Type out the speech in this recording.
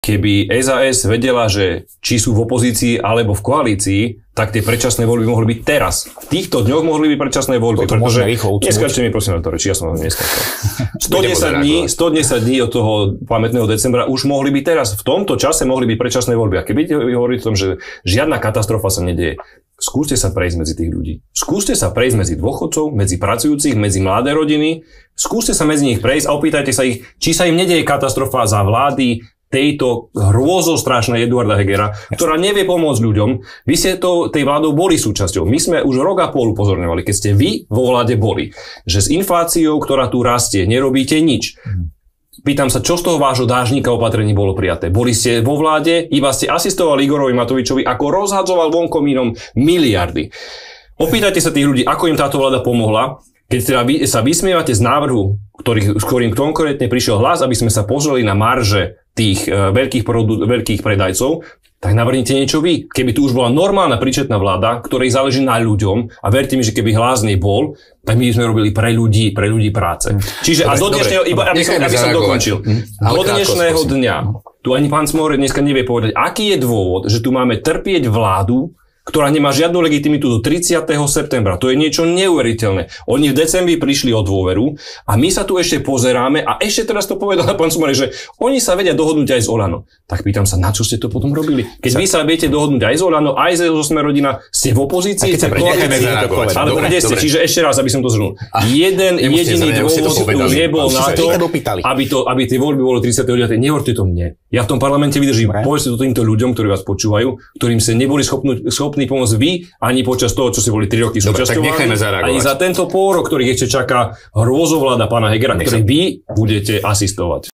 Keby SAS vedela, že či sú v opozícii alebo v koalícii, tak tie predčasné voľby mohli byť teraz. V týchto dňoch mohli byť predčasné voľby. To môžeme rýchlo ucnúť. Neskáčte mi prosím na to reči, ja som vám neskáčal. 110 dní od toho pamätného decembra už mohli byť teraz. V tomto čase mohli byť predčasné voľby. A keby hovoríte o tom, že žiadna katastrofa sa nedieje, skúste sa prejsť medzi tých ľudí. Skúste sa prejsť medzi dôchodcov, medzi pracujúcich, medzi mladé rodiny. Skúste sa medzi nich prejsť a opýtajte sa ich, či sa im nedieje katastrofa za vlády tejto hrôzostrašnej Eduarda Hegera, ktorá nevie pomôcť ľuďom. Vy ste tej vládou boli súčasťou. My sme už rok a pol upozorňovali, keď ste vy vo vláde boli, že s infláciou, ktorá tu rastie, nerobíte nič. Pýtam sa, čo z toho vášho dážnika opatrení bolo prijaté? Boli ste vo vláde, iba ste asistovali Igorovi Matovičovi, ako rozhadzoval von komínom miliardy. Opýtajte sa tých ľudí, ako im táto vláda pomohla, keď teda vy sa vysmievate z návrhu, s ktorým konkrétne prišiel hlas, aby sme sa pozreli na marže tých veľkých predajcov, tak navrhnite niečo vy. Keby tu už bola normálna príčetná vláda, ktorej záleží na ľuďom, a verte mi, že keby hlas bol, tak my sme robili pre ľudí práce. Čiže a do dnešného, aby som dokončil, do dnešného dňa, tu ani pán Smorek dneska nevie povedať, aký je dôvod, že tu máme trpieť vládu, ktorá nemá žiadnu legitimitu do 30. septembra. To je niečo neuveriteľné. Oni v decembri prišli o dôveru a my sa tu ešte pozeráme a ešte teraz to povedal pán Smorek, že oni sa vedia dohodnúť aj z Olano. Tak pýtam sa, na čo ste to potom robili? Keď vy sa viete dohodnúť aj z Olano, aj zo Sme rodina, ste v opozícii, ste v koalícii. Ale kde ste? Čiže ešte raz, aby som to zhrnul. Jeden jediný dôvod tu nebol na to, aby tie voľby boli 39. Nehovorte to mne. Ja v tom parlamente vydržím. Povedzte to týmto ľuďom, ktorí vás počúvajú, ktorým ste neboli schopní pomôcť vy, ani počas toho, čo si boli 3 roky súčasťou vlády, ani za tento pôrok, ktorých ešte čaká hrôzovláda pána Hegera, ktorý vy budete asistovať.